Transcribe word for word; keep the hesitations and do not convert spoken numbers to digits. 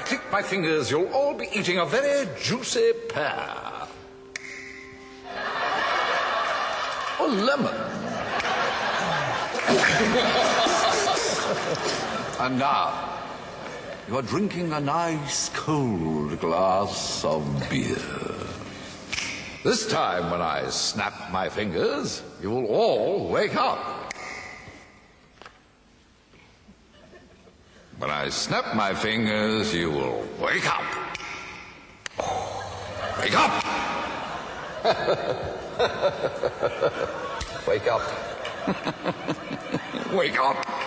click my fingers, you'll all be eating a very juicy pear. Or lemon. And now, you are drinking a nice cold glass of beer. This time, when I snap my fingers, you will all wake up. When I snap my fingers, you will wake up. Wake up! Wake up. Wake up.